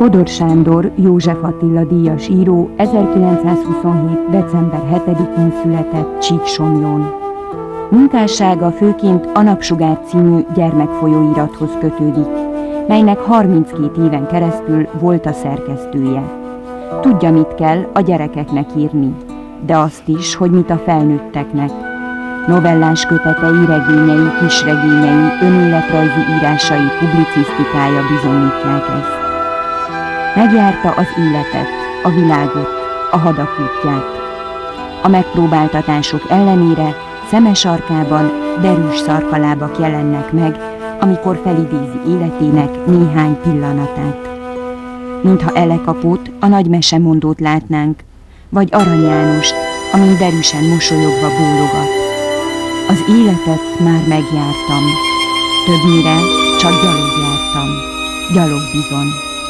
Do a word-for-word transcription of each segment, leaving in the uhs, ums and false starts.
Fodor Sándor, József Attila díjas író ezerkilencszázhuszonhét. december hetedikén született Csíksomlyón. Munkássága főként a Napsugár című gyermekfolyóirathoz kötődik, melynek harminckét éven keresztül volt a szerkesztője. Tudja, mit kell a gyerekeknek írni, de azt is, hogy mit a felnőtteknek. Novellás kötetei, regényei, kisregényei, önéletrajzi írásai, publicisztikája bizonyítják ezt. Megjárta az életet, a világot, a hadak útját. A megpróbáltatások ellenére szeme sarkában derűs szarkalábak jelennek meg, amikor felidézi életének néhány pillanatát. Mintha Elekapót, a nagy mesemondót látnánk, vagy Arany Jánost, amin derűsen mosolyogva bólogat. Az életet már megjártam, többnyire csak gyalog jártam, gyalog bizony.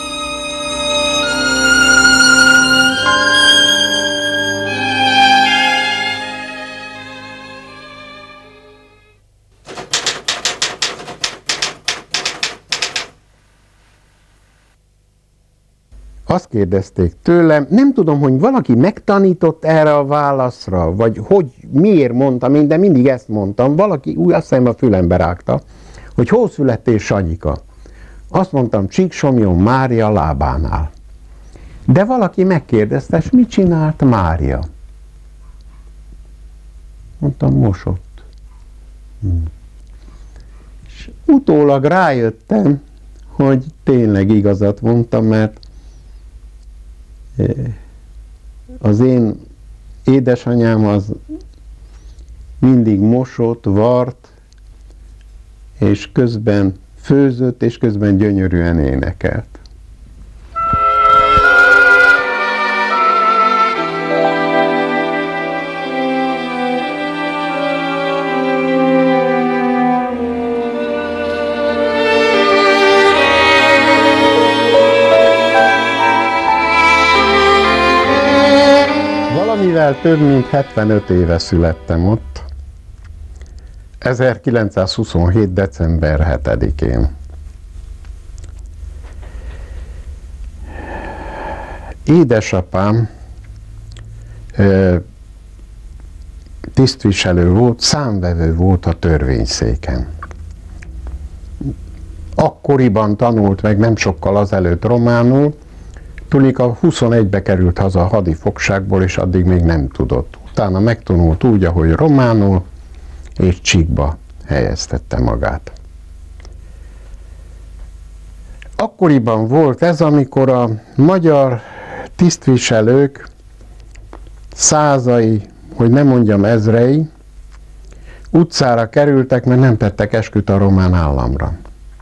Azt kérdezték tőlem, nem tudom, hogy valaki megtanított erre a válaszra, vagy hogy miért mondtam én, de mindig ezt mondtam, valaki úgy azt hiszem a fülembe rágta, hogy hol születtél, Sanyika? Azt mondtam, Csíksomlyón Mária lábánál. De valaki megkérdezte, és mit csinált Mária? Mondtam, mosott. Hmm. És utólag rájöttem, hogy tényleg igazat mondtam, mert az én édesanyám az mindig mosott, vart, és közben főzött, és közben gyönyörűen énekelt. Valamivel több mint hetvenöt éve születtem ott, ezerkilencszázhuszonhét. december hetedikén. Édesapám tisztviselő volt, számvevő volt a törvényszéken. Akkoriban tanult meg, nem sokkal azelőtt románul, Tulika huszonegybe került haza a hadifogságból, és addig még nem tudott. Utána megtanult úgy, ahogy románul, és Csíkba helyeztette magát. Akkoriban volt ez, amikor a magyar tisztviselők százai, hogy nem mondjam ezrei, utcára kerültek, mert nem tettek esküt a román államra.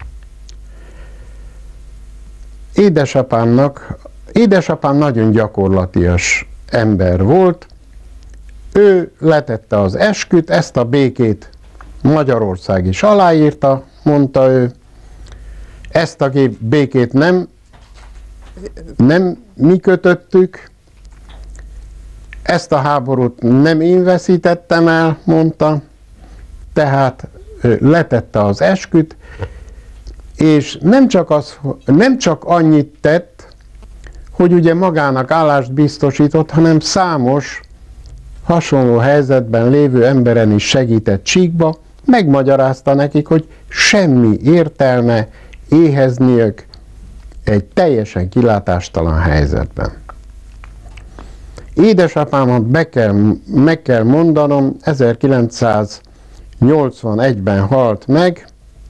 Édesapámnak, édesapám nagyon gyakorlatias ember volt, ő letette az esküt, ezt a békét Magyarország is aláírta, mondta ő, ezt a békét nem, nem mi kötöttük, ezt a háborút nem én veszítettem el, mondta, tehát letette az esküt, és nem csak, az, nem csak annyit tett, hogy ugye magának állást biztosított, hanem számos hasonló helyzetben lévő emberen is segített Csíkba, megmagyarázta nekik, hogy semmi értelme éhezniük egy teljesen kilátástalan helyzetben. Édesapámat be kell, meg kell mondanom, ezerkilencszáznyolcvanegyben halt meg,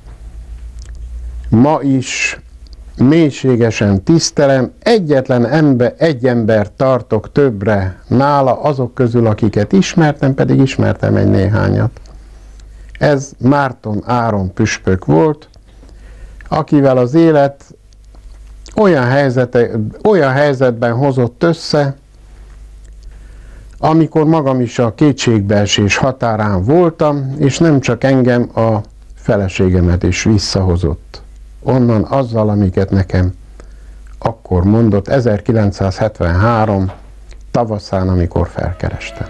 ma is mélységesen tisztelem, egyetlen ember, egy ember tartok többre nála, azok közül, akiket ismertem, pedig ismertem egy néhányat. Ez Márton Áron püspök volt, akivel az élet olyan, helyzete, olyan helyzetben hozott össze, amikor magam is a kétségbeesés határán voltam, és nem csak engem, a feleségemet is visszahozott onnan azzal, amiket nekem akkor mondott, ezerkilencszázhetvenhárom tavaszán, amikor felkerestem.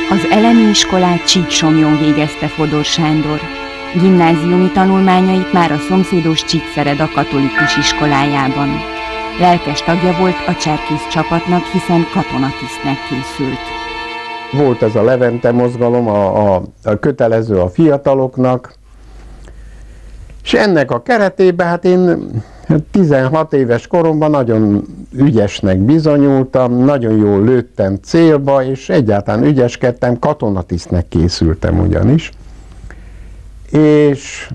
Az elemi iskolát Csíksomlyón végezte Fodor Sándor. Gimnáziumi tanulmányait már a szomszédos Csíkszereda katolikus iskolájában. Lelkes tagja volt a cserkész csapatnak, hiszen katonatisztnek készült. Volt ez a Levente mozgalom, a, a, a kötelező a fiataloknak, és ennek a keretében hát én tizenhat éves koromban nagyon ügyesnek bizonyultam, nagyon jól lőttem célba, és egyáltalán ügyeskedtem, katonatisztnek készültem ugyanis. És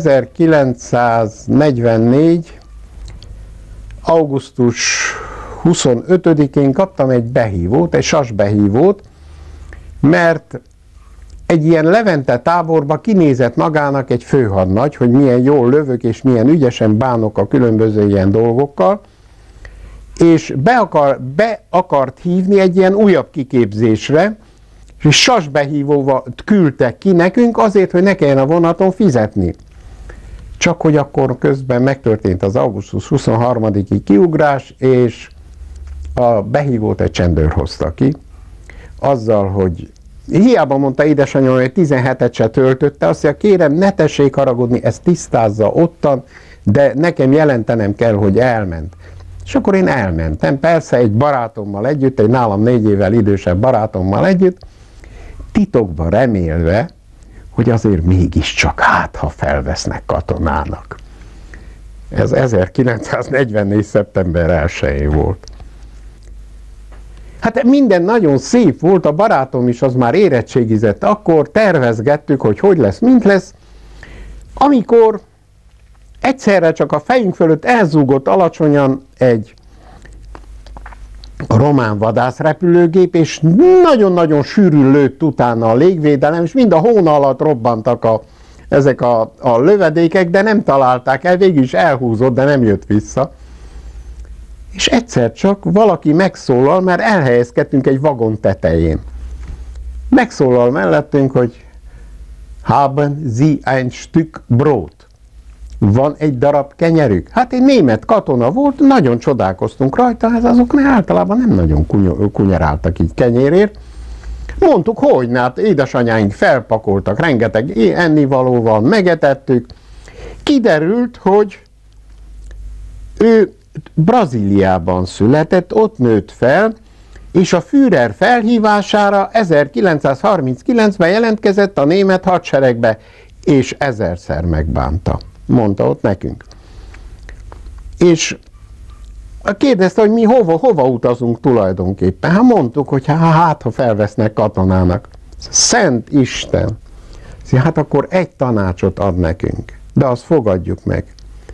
ezerkilencszáznegyvennégy. augusztus huszonötödikén kaptam egy behívót, egy sasbehívót, mert egy ilyen Levente táborba kinézett magának egy főhadnagy, hogy milyen jól lövök és milyen ügyesen bánok a különböző ilyen dolgokkal, és be, akar, be akart hívni egy ilyen újabb kiképzésre, és sasbehívóval küldtek ki nekünk azért, hogy ne kelljen a vonaton fizetni. Csak hogy akkor közben megtörtént az augusztus huszonharmadiki kiugrás, és a behívót egy csendőr hozta ki, azzal, hogy hiába mondta édesanyám, hogy tizenhetet se töltötte, azt mondja, kérem, ne tessék haragudni, ezt tisztázza ottan, de nekem jelentenem kell, hogy elment. És akkor én elmentem, persze egy barátommal együtt, egy nálam négy évvel idősebb barátommal együtt, titokban remélve, hogy azért mégiscsak hát, ha felvesznek katonának. Ez ezerkilencszáznegyvennégy. szeptember elsején volt. Hát minden nagyon szép volt, a barátom is az már érettségizett, akkor tervezgettük, hogy hogy lesz, mint lesz, amikor egyszerre csak a fejünk fölött elzúgott alacsonyan egy román vadászrepülőgép, és nagyon-nagyon sűrűn lőtt utána a légvédelem, és mind a hóna alatt robbantak a, ezek a, a lövedékek, de nem találták el, végül is elhúzott, de nem jött vissza. És egyszer csak valaki megszólal, mert elhelyezkedtünk egy vagon tetején. Megszólal mellettünk, hogy haben Sie ein Stück Brot? Van egy darab kenyerük? Hát egy német katona volt, nagyon csodálkoztunk rajta, hát azok általában nem nagyon kunyeráltak így kenyérért. Mondtuk, hogy hát édesanyáink felpakoltak, rengeteg ennivalóval, megetettük. Kiderült, hogy ő Brazíliában született, ott nőtt fel, és a Führer felhívására ezerkilencszázharminckilencben jelentkezett a német hadseregbe, és ezerszer megbánta. Mondta ott nekünk. És kérdezte, hogy mi hova, hova utazunk tulajdonképpen. Hát mondtuk, hogy hát, ha felvesznek katonának. Szent Isten! Hát akkor egy tanácsot ad nekünk, de azt fogadjuk meg.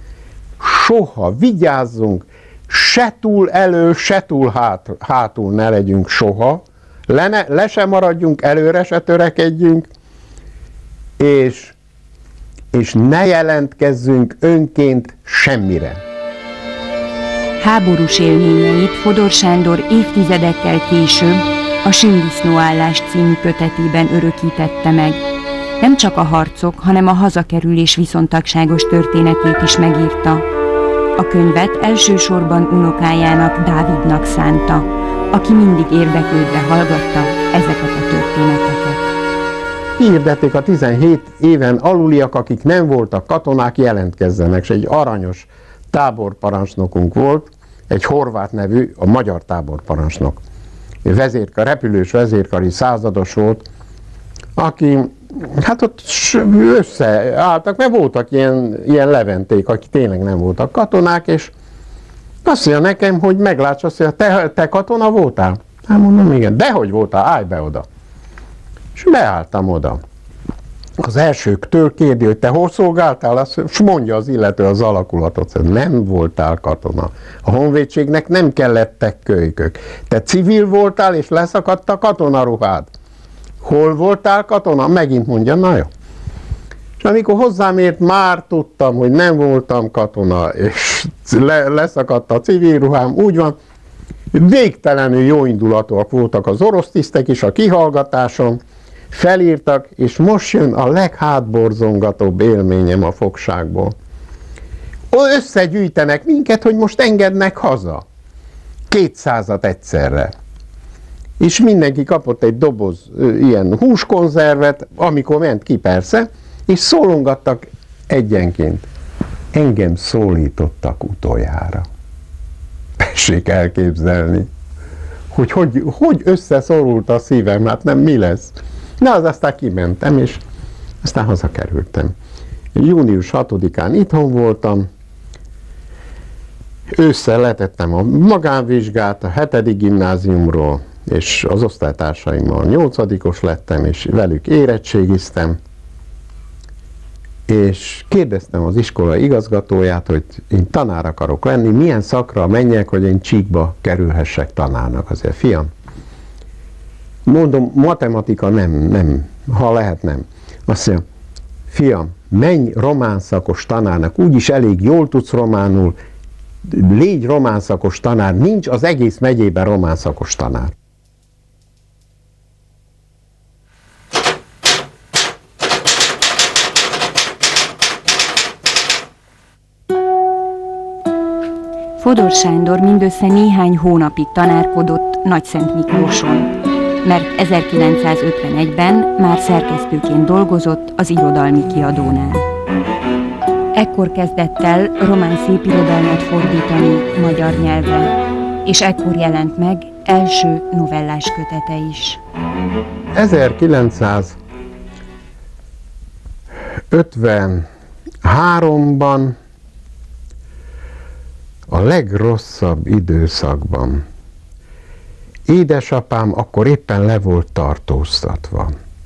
Soha, vigyázzunk, se túl elő, se túl hát, hátul ne legyünk soha, le, ne, le se maradjunk, előre se törekedjünk, és, és ne jelentkezzünk önként semmire. Háborús élményeit Fodor Sándor évtizedekkel később a Sündisznóállás című kötetében örökítette meg. Nem csak a harcok, hanem a hazakerülés viszontagságos történetét is megírta. A könyvet elsősorban unokájának, Dávidnak szánta, aki mindig érdeklődve hallgatta ezeket a történeteket. Hirdették a tizenhét éven aluliak, akik nem voltak katonák, jelentkezzenek, és egy aranyos táborparancsnokunk volt, egy horvát nevű, a magyar táborparancsnok. Vezérkar, repülős vezérkari százados volt, aki hát ott összeálltak, mert voltak ilyen, ilyen leventék, akik tényleg nem voltak katonák, és azt mondja nekem, hogy meglátsz, azt mondja, te, te katona voltál? Hát mondom, igen, dehogy voltál, állj be oda. És beálltam oda. Az elsőktől kérdi, hogy te hol szolgáltál, azt, és mondja az illető az alakulatot, hogy nem voltál katona. A honvédségnek nem kellettek kölykök. Te civil voltál, és leszakadt a katonaruhád. Hol voltál katona? Megint mondja, na jó. És amikor hozzám ért, már tudtam, hogy nem voltam katona, és le, leszakadt a civil ruhám, úgy van, végtelenül jóindulatúak voltak az orosz tisztek is a kihallgatáson, felírtak, és most jön a leghátborzongatóbb élményem a fogságból. Összegyűjtenek minket, hogy most engednek haza. Kétszázat egyszerre. és mindenki kapott egy doboz ilyen húskonzervet, amikor ment ki persze, és szólongattak egyenként. Engem szólítottak utoljára. Tessék elképzelni, hogy hogy, hogy összeszorult a szívem, hát nem mi lesz. Na, az aztán kimentem, és aztán hazakerültem. június hatodikán itthon voltam, ősszel letettem a magánvizsgát a hetedik gimnáziumról, és az osztálytársaimmal nyolcadikos lettem, és velük érettségiztem, és kérdeztem az iskola igazgatóját, hogy én tanár akarok lenni, milyen szakra menjek, hogy én Csíkba kerülhessek tanárnak. Azért, fiam, mondom, matematika nem, nem, ha lehet nem. Azt mondja, fiam, menj román szakos tanárnak, úgyis elég jól tudsz románul, légy román szakos tanár, nincs az egész megyében román szakos tanár. Fodor Sándor mindössze néhány hónapig tanárkodott Nagyszentmiklóson, mert ezerkilencszázötvenegyben már szerkesztőként dolgozott az irodalmi kiadónál. Ekkor kezdett el román szépirodalmat fordítani magyar nyelvre, és ekkor jelent meg első novellás kötete is. ezerkilencszázötvenháromban a legrosszabb időszakban édesapám akkor éppen le volt tartóztatva,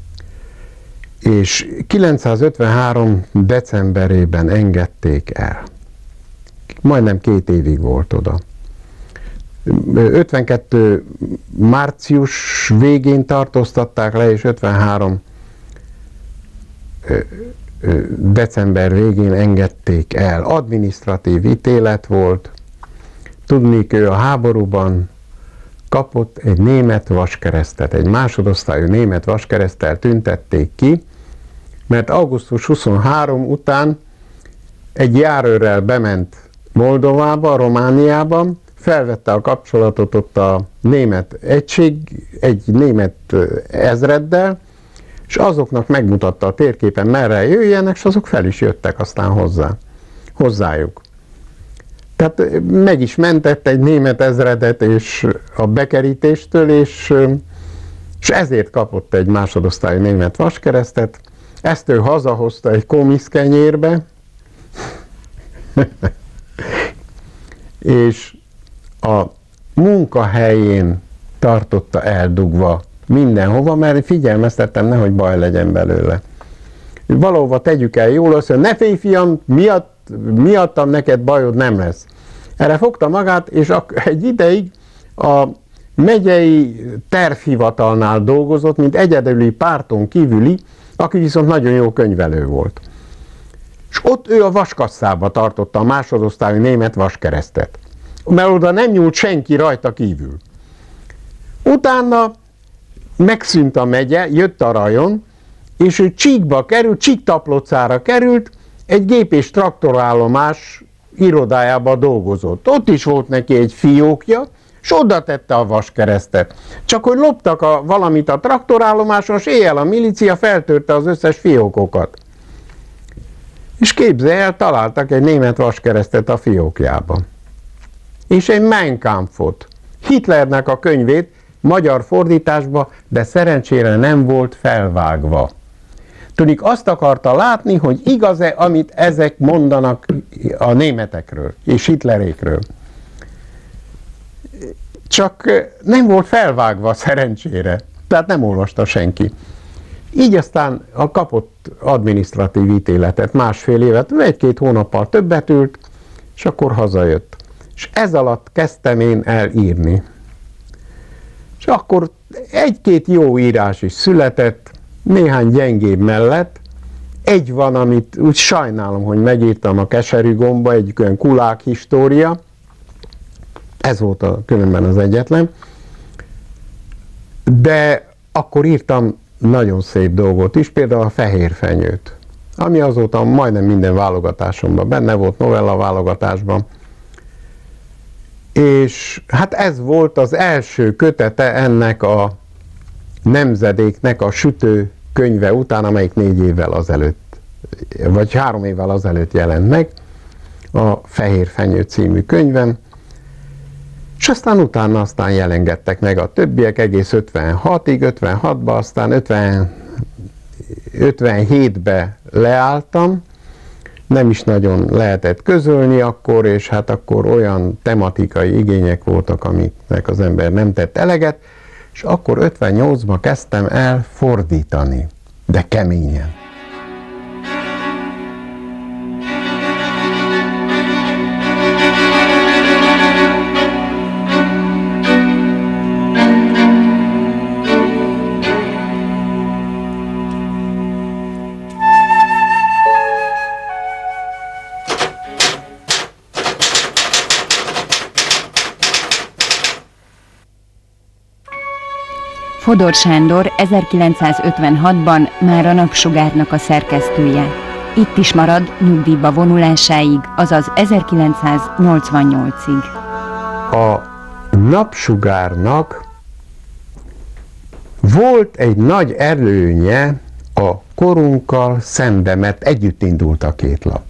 és kilencszázötvenhárom decemberében engedték el. Majdnem két évig volt oda. ötvenkettő március végén tartóztatták le, és ötvenhárom december végén engedték el. Adminisztratív ítélet volt. Tudnék, ő a háborúban kapott egy német vaskeresztet, egy másodosztályú német vaskereszttel tüntették ki, mert augusztus huszonharmadika után egy járőrrel bement Moldovába, Romániába, felvette a kapcsolatot ott a német egység, egy német ezreddel, és azoknak megmutatta a térképen, merre jöjjenek, és azok fel is jöttek aztán hozzá, hozzájuk. Tehát meg is mentett egy német ezredet és a bekerítéstől, és, és ezért kapott egy másodosztályú német vaskeresztet. Ezt ő hazahozta egy komiszkenyérbe, és a munkahelyén tartotta eldugva mindenhova, mert figyelmeztettem, nehogy baj legyen belőle. Valahova tegyük el jól, azt mondja, ne félj, fiam, miatt, miattam neked bajod nem lesz. Erre fogta magát, és egy ideig a megyei tervhivatalnál dolgozott, mint egyedüli párton kívüli, aki viszont nagyon jó könyvelő volt. És ott ő a vaskasszába tartotta a másodosztályú német vaskeresztet, mert oda nem nyúlt senki rajta kívül. Utána megszűnt a megye, jött a rajon, és ő Csíkba került, Csíktaplocára került, egy gép- és traktorállomás irodájába dolgozott. Ott is volt neki egy fiókja, és oda tette a vaskeresztet. Csak hogy loptak a, valamit a traktorállomáson, és éjjel a milícia feltörte az összes fiókokat. És képzelj el, találtak egy német vaskeresztet a fiókjába. És egy Mein Kampfot, Hitlernek a könyvét, magyar fordításba, de szerencsére nem volt felvágva. Tudjuk, azt akarta látni, hogy igaz-e, amit ezek mondanak a németekről és Hitlerékről. Csak nem volt felvágva szerencsére, tehát nem olvasta senki. Így aztán a kapott adminisztratív ítéletet, másfél évet, egy-két hónappal többet ült, és akkor hazajött. És ez alatt kezdtem én el írni. És akkor egy-két jó írás is született, néhány gyengébb mellett. Egy van, amit úgy sajnálom, hogy megírtam a Keserű gomba, egy olyan kulák história. Ez volt a, különben az egyetlen. De akkor írtam nagyon szép dolgot is, például a Fehér fenyőt, ami azóta majdnem minden válogatásomban benne volt, novella válogatásban. És hát ez volt az első kötete ennek a nemzedéknek a Sütő könyve után, amelyik négy évvel azelőtt, vagy három évvel azelőtt jelent meg, a Fehér Fenyő című könyvem, és aztán utána aztán jelengettek meg a többiek egész ötvenhatig, ötvenhatba, aztán ötven, ötvenhétbe leálltam, nem is nagyon lehetett közölni akkor, és hát akkor olyan tematikai igények voltak, amiknek az ember nem tett eleget, és akkor ötvennyolcban kezdtem el fordítani, de keményen. Fodor Sándor ezerkilencszázötvenhatban már a Napsugárnak a szerkesztője. Itt is marad nyugdíjba vonulásáig, azaz ezerkilencszáznyolcvannyolcig. A Napsugárnak volt egy nagy előnye a korunkkal szembe, mert együtt indult a két lap.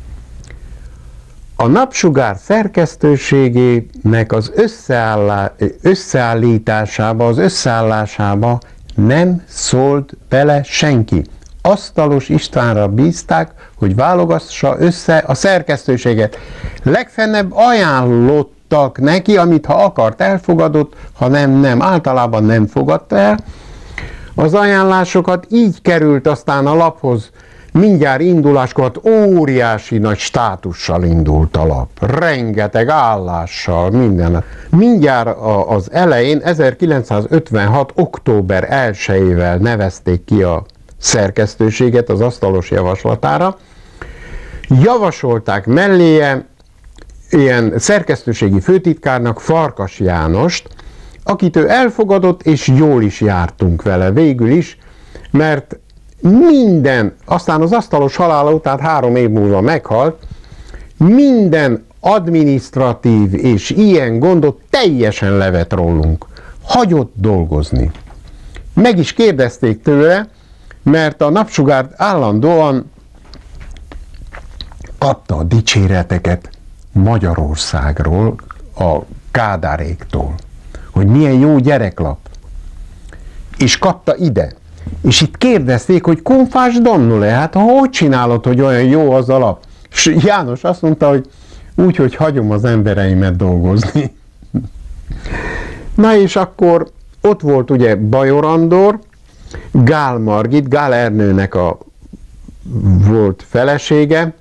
A Napsugár szerkesztőségének az összeállá, összeállításába, az összeállásába nem szólt bele senki. Asztalos Istvánra bízták, hogy válogassa össze a szerkesztőséget. Legfennebb ajánlottak neki, amit ha akart, elfogadott, ha nem, nem. Általában nem fogadta el az ajánlásokat, így került aztán a laphoz. Mindjárt induláskor óriási nagy státussal indult a lap, rengeteg állással, minden. Mindjárt az elején, ezerkilencszázötvenhat. október elsejével nevezték ki a szerkesztőséget az asztalos javaslatára. Javasolták melléje ilyen szerkesztőségi főtitkárnak Farkas Jánost, akit ő elfogadott, és jól is jártunk vele végül is, mert minden, aztán az asztalos halála után három év múlva meghalt, minden adminisztratív és ilyen gondot teljesen levet rólunk. Hagyott dolgozni. Meg is kérdezték tőle, mert a Napsugár állandóan kapta a dicséreteket Magyarországról, a Kádáréktól, hogy milyen jó gyereklap. És kapta ide. És itt kérdezték, hogy Kunfás Donnule, hát hogy csinálod, hogy olyan jó az a lap? És János azt mondta, hogy úgy, hogy hagyom az embereimet dolgozni. Na és akkor ott volt ugye Bajor Andor, Gál Margit, Gál Ernőnek a volt felesége,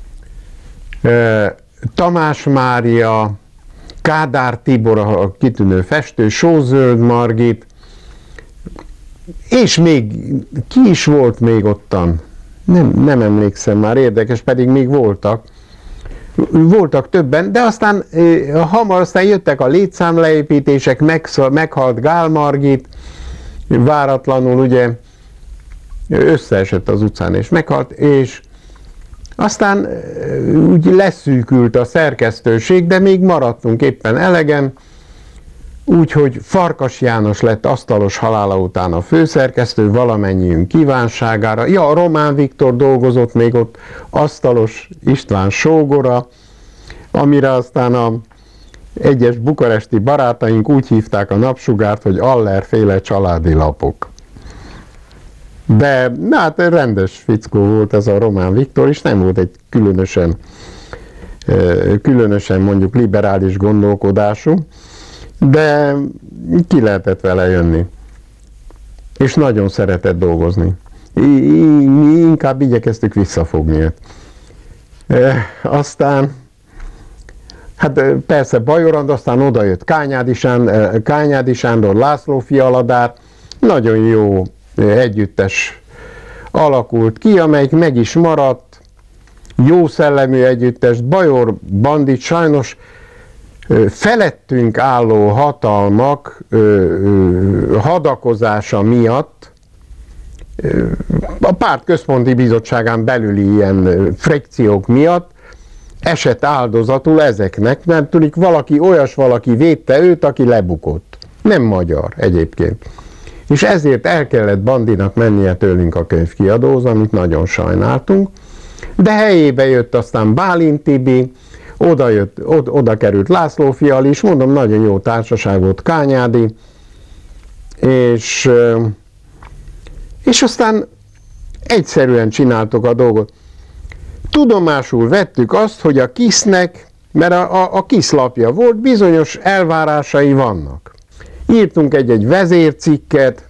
Tamás Mária, Kádár Tibor, a kitűnő festő, Sózöld Margit, és még ki is volt még ottan? Nem, nem emlékszem már, érdekes, pedig még voltak. Voltak többen, de aztán eh, hamar aztán jöttek a létszámleépítések, meghalt Gál Margit, váratlanul ugye összeesett az utcán és meghalt, és aztán úgy leszűkült a szerkesztőség, de még maradtunk éppen elegen, úgyhogy Farkas János lett asztalos halála után a főszerkesztő valamennyiünk kívánságára. Ja, Román Viktor dolgozott még ott, asztalos István sógora, amire aztán a egyes bukaresti barátaink úgy hívták a Napsugárt, hogy Aller-féle családi lapok. De na, hát rendes fickó volt ez a Román Viktor, és nem volt egy különösen, különösen mondjuk liberális gondolkodású, de ki lehetett vele jönni. És nagyon szeretett dolgozni. Mi inkább igyekeztük visszafogni őt. E, aztán, hát persze Bajor Andor, aztán odajött Kányádi Sándor, Kányádi Sándor, László Fialadár, nagyon jó együttes alakult ki, amelyik meg is maradt, jó szellemű együttes. Bajor Bandit sajnos felettünk álló hatalmak hadakozása miatt a párt központi bizottságán belüli ilyen frikciók miatt esett áldozatul ezeknek, mert tudik valaki, olyas valaki védte őt, aki lebukott. Nem magyar egyébként. És ezért el kellett Bandinak mennie tőlünk a könyvkiadóhoz, amit nagyon sajnáltunk, de helyébe jött aztán Bálint Tibi, oda, jött, oda, oda került László Fiala is, mondom, nagyon jó társaság volt, Kányádi, és, és aztán egyszerűen csináltuk a dolgot. Tudomásul vettük azt, hogy a KISZ-nek, mert a, a, a KISZ lapja volt, bizonyos elvárásai vannak. Írtunk egy-egy vezércikket,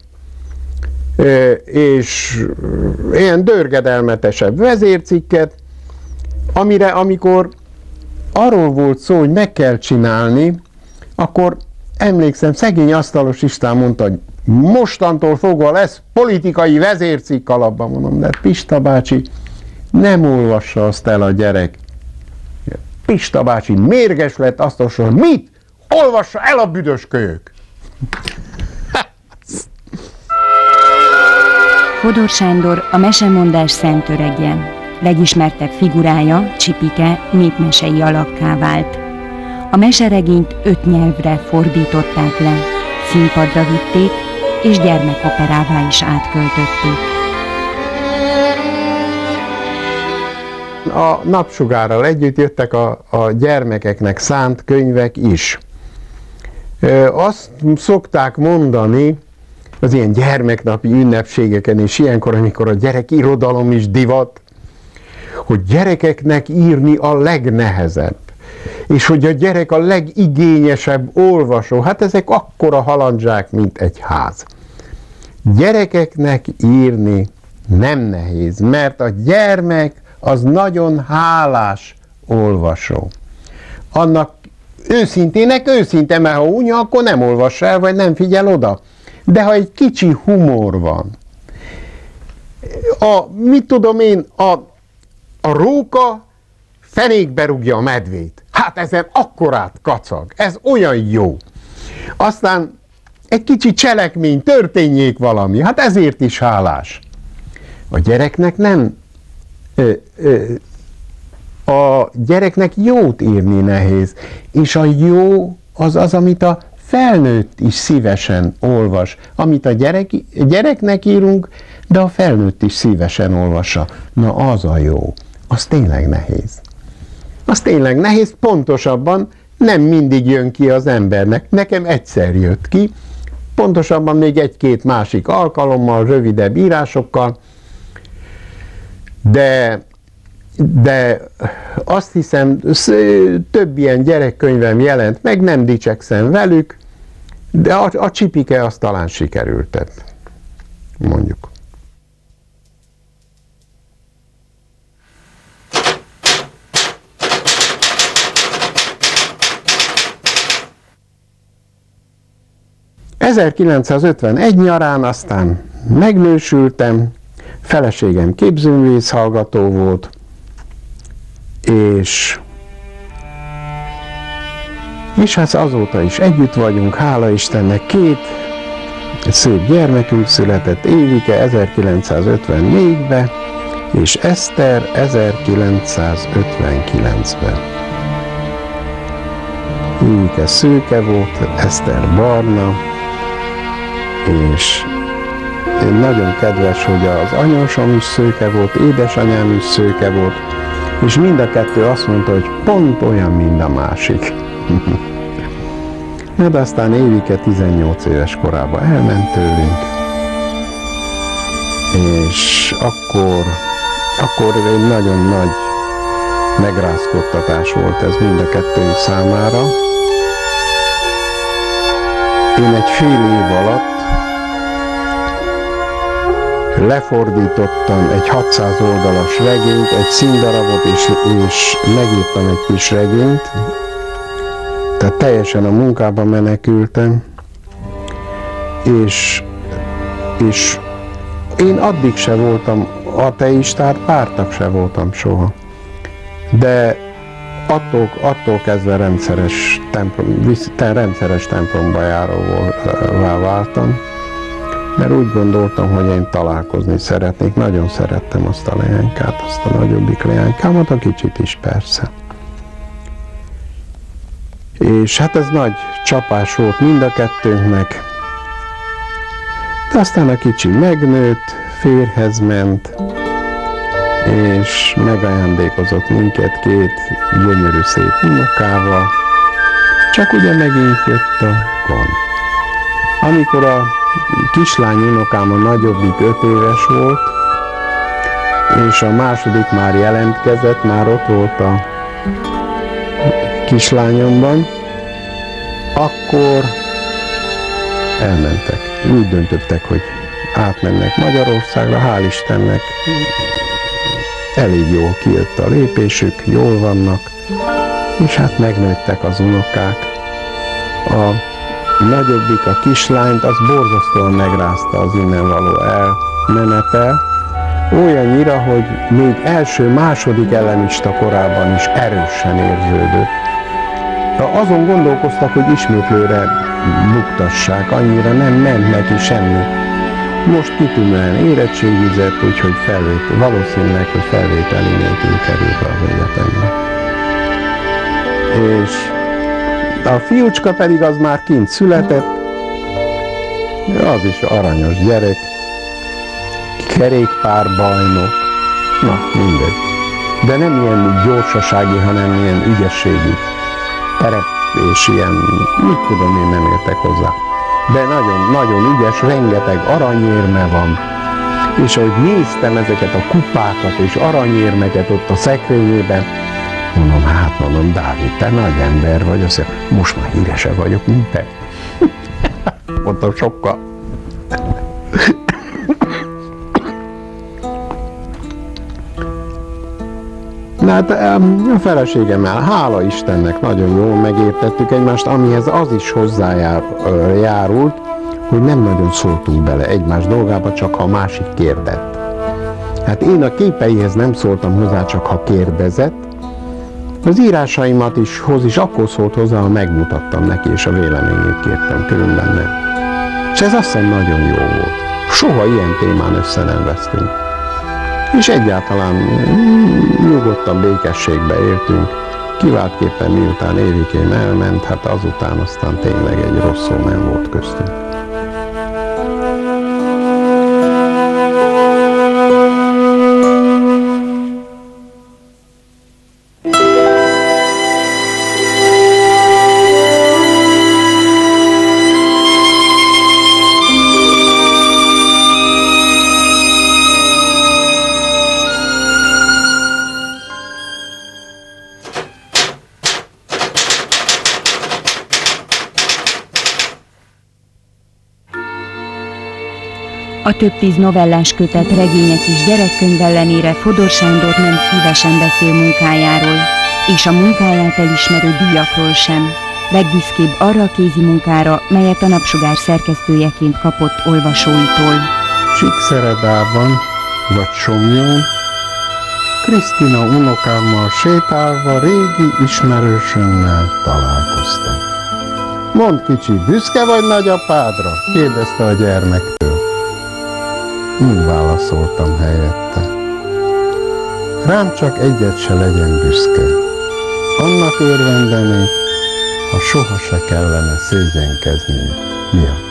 és ilyen dörgedelmetesebb vezércikket, amire amikor arról volt szó, hogy meg kell csinálni, akkor emlékszem, szegény Asztalos István mondta, hogy mostantól fogva lesz politikai vezércikk alapban, mondom, de Pista bácsi, nem olvassa azt el a gyerek. Pista bácsi mérges lett, Asztalos, hogy mit? Olvassa el a büdös kölyök! Fodor Sándor a mesemondás szent öregje. Legismertebb figurája, Csipike, népmesei alakká vált. A meseregényt öt nyelvre fordították le, színpadra vitték, és gyermekoperává is átköltötték. A Napsugárral együtt jöttek a, a gyermekeknek szánt könyvek is. Azt szokták mondani, az ilyen gyermeknapi ünnepségeken és ilyenkor, amikor a gyerekirodalom is divat, hogy gyerekeknek írni a legnehezebb, és hogy a gyerek a legigényesebb olvasó, hát ezek akkora halandzsák, mint egy ház. Gyerekeknek írni nem nehéz, mert a gyermek az nagyon hálás olvasó. Annak őszintének őszinte, mert ha unya, akkor nem olvassa el, vagy nem figyel oda. De ha egy kicsi humor van, a, mit tudom én, a, a róka fenékbe rúgja a medvét. Hát ezen akkorát kacag, ez olyan jó. Aztán egy kicsi cselekmény, történjék valami, hát ezért is hálás. A gyereknek nem, ö, ö, a gyereknek jót írni nehéz, és a jó az az, amit a felnőtt is szívesen olvas. Amit a gyerek, gyereknek írunk, de a felnőtt is szívesen olvassa. Na az a jó. Az tényleg nehéz. Az tényleg nehéz, pontosabban nem mindig jön ki az embernek. Nekem egyszer jött ki, pontosabban még egy-két másik alkalommal, rövidebb írásokkal, de, de azt hiszem, több ilyen gyerekkönyvem jelent meg, nem dicsekszem velük, de a, a Csipike az talán sikerültet, mondjuk. ezerkilencszázötvenegy nyarán aztán megnősültem, feleségem képzőművész hallgató volt, és, és hát azóta is együtt vagyunk, hála Istennek, két szép gyermekünk született, Évike ezerkilencszázötvennégyben, és Eszter ezerkilencszázötvenkilencben. Évike szőke volt, Eszter barna, és nagyon kedves, hogy az anyósom is szőke volt, édesanyám is szőke volt, és mind a kettő azt mondta, hogy pont olyan, mint a másik. De aztán Évike tizennyolc éves korában elment tőlünk, és akkor, akkor egy nagyon nagy megrázkodtatás volt ez mind a kettőnk számára. Én egy fél év alatt lefordítottam egy hatszáz oldalas regényt, egy színdarabot, és, és megírtam egy kis regényt, tehát teljesen a munkába menekültem, és, és én addig se voltam ateistát, pártag se voltam soha, de attól, attól kezdve rendszeres, templom, rendszeres templomba járóvá váltam, mert úgy gondoltam, hogy én találkozni szeretnék. Nagyon szerettem azt a leánykát, azt a nagyobbik leánykámat, a kicsit is persze. És hát ez nagy csapás volt mind a kettőnknek. De aztán a kicsi megnőtt, férjhez ment, és megajándékozott minket két gyönyörű szép unokával. Csak ugye megint jött a gond. Amikor a kislány unokám a nagyobbik öt éves volt, és a második már jelentkezett, már ott volt a kislányomban, akkor elmentek. Úgy döntöttek, hogy átmennek Magyarországra, hál' Istennek elég jól kijött a lépésük, jól vannak, és hát megnőttek az unokák. A nagyobbik, a kislányt, az borzasztóan megrázta az innen való elmenetel, olyannyira, hogy még első-második ellenista korában is erősen érződött. Azon gondolkoztak, hogy ismétlőre buktassák, annyira nem ment neki semmi. Most kitűnően érettségizett, úgyhogy felvétel, valószínűleg, hogy felvételi nélkül került az egyetemre. És a fiúcska pedig az már kint született, az is aranyos gyerek, kerékpárbajnok, na mindegy. De nem ilyen gyorsasági, hanem ilyen ügyességi terep, és ilyen, mit tudom én, nem értek hozzá. De nagyon, nagyon ügyes, rengeteg aranyérme van. És ahogy néztem ezeket a kupákat és aranyérmeket ott a szekrényében, mondom, hát mondom, Dávid, te nagy ember vagy, azt mondja, most már híresebb vagyok, mint te. Mondtam, sokkal. Na hát a feleségemmel, hála Istennek, nagyon jól megértettük egymást, amihez az is hozzájárult, hogy nem nagyon szóltunk bele egymás dolgába, csak ha a másik kérdett. Hát én a képeihez nem szóltam hozzá, csak ha kérdezett. Az írásaimat is hoz is akkor szólt hozzá, ha megmutattam neki, és a véleményét kértem, különben nem. És ez azt hiszem nagyon jó volt. Soha ilyen témán össze nem vesztünk. És egyáltalán nyugodtan, békességbe éltünk, kiváltképpen miután Évikém elment, hát azután aztán tényleg egy rossz szó nem volt köztünk. A több tíz novellás kötet, regények és gyerekkönyv ellenére Fodor Sándor nem szívesen beszél munkájáról, és a munkáját elismerő díjakról sem. Legbüszkébb arra a kézi munkára, melyet a Napsugár szerkesztőjeként kapott olvasóitól. Csíkszeredában vagy Somlyón, Krisztina unokámmal sétálva régi ismerősömmel találkoztam. Mondd, kicsi, büszke vagy nagyapádra? Kérdezte a gyermektől. Úgy válaszoltam helyette. Rám csak egyet se legyen büszke. Annak örvendenék, ha soha se kellene szégyenkezni miatt.